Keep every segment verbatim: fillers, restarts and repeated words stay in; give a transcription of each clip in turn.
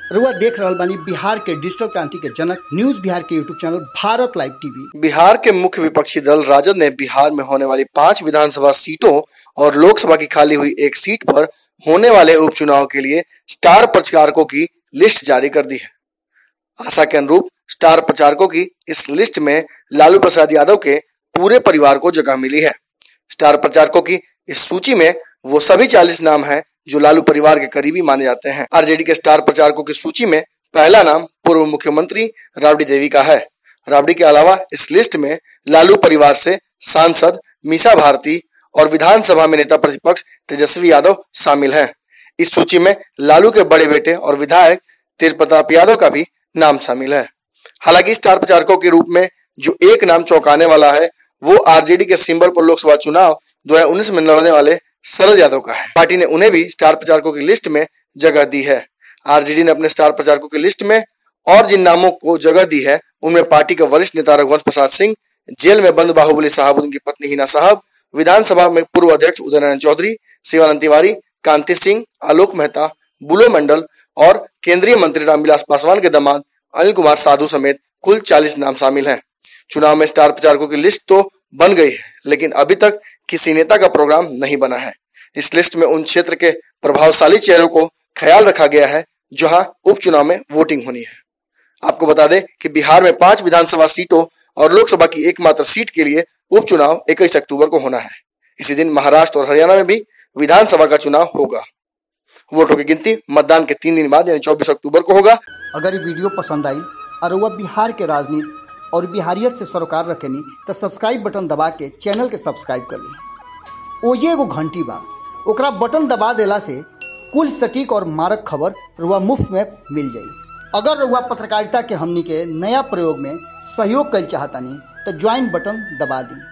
रुआ देख रहल बानी बिहार के डिजिटल क्रांति के जनक न्यूज बिहार के YouTube channel Bharat live TV. Bihar के मुख्य विपक्षी दल राजद ने बिहार में होने वाली पांच विधानसभा सीटों और लोकसभा की खाली हुई एक सीट पर होने वाले उपचुनाव के लिए स्टार प्रचारकों की लिस्ट जारी कर दी है। आशा के अनुरूप स्टार प्रचारकों की इस लिस्ट में लालू प्रसाद यादव के पूरे परिवार को जगह मिली है। स्टार प्रचारकों की इस सूची में वो सभी चालीस नाम हैं जो लालू परिवार के करीबी माने जाते हैं। आरजेडी के स्टार प्रचारकों की सूची में पहला नाम पूर्व मुख्यमंत्री राबड़ी देवी का है। राबड़ी के अलावा इस लिस्ट में लालू परिवार से सांसद मीसा भारती और विधानसभा में नेता प्रतिपक्ष तेजस्वी यादव शामिल हैं। इस सूची में लालू के बड़े बेटे और विधायक तेज प्रताप यादव का भी नाम शामिल है। हालांकि स्टार प्रचारकों के रूप में जो एक नाम चौंकाने वाला है वो आरजेडी के सिंबल पर लोकसभा चुनाव दो हजार उन्नीस में लड़ने वाले शरद यादव का है। पार्टी ने उन्हें भी स्टार प्रचारकों की लिस्ट में जगह दी है। आरजेडी ने अपने स्टार प्रचारकों की लिस्ट में और जिन नामों को जगह दी है उनमें पार्टी के वरिष्ठ नेता रघुवंश प्रसाद सिंह, जेल में बंद बाहुबली साहब, उनकी पत्नी हिना साहब, विधानसभा में पूर्व अध्यक्ष उदय नारायण चौधरी, शिवानंद तिवारी, कांति सिंह, आलोक मेहता, बुलो मंडल और केंद्रीय मंत्री रामविलास पासवान के दामाद अनिल कुमार साधु समेत कुल चालीस नाम शामिल हैं। चुनाव में स्टार प्रचारकों की लिस्ट तो बन गई है, लेकिन अभी तक किसी नेता का प्रोग्राम नहीं बना है। इस लिस्ट में उन क्षेत्र के प्रभावशाली चेहरों को ख्याल रखा गया है जहां उपचुनाव में वोटिंग होनी है। आपको बता दें कि बिहार में पांच विधानसभा सीटों और लोकसभा की एकमात्र सीट के लिए उपचुनाव इक्कीस अक्टूबर को होना है। इसी दिन महाराष्ट्र और हरियाणा में भी विधानसभा का चुनाव होगा। वोटों की गिनती मतदान के तीन दिन बाद यानी चौबीस अक्टूबर को होगा। अगर ये वीडियो पसंद आई और वह बिहार के राजनीति और बिहारियत से सरोकार रखेनी तो सब्सक्राइब बटन दबा के चैनल के सब्सक्राइब कर ली। ओजे एगो घंटी बा, ओकरा बटन दबा देला से कुल सटीक और मारक खबर रुआ मुफ्त में मिल जाई। अगर रुआ पत्रकारिता के हमनी के नया प्रयोग में सहयोग कर चाहतानी तो ज्वाइन बटन दबा दी।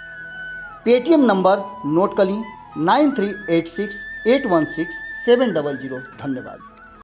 पेटीएम नंबर नोट कर ली nine three eight six eight one six seven double zero. धन्यवाद।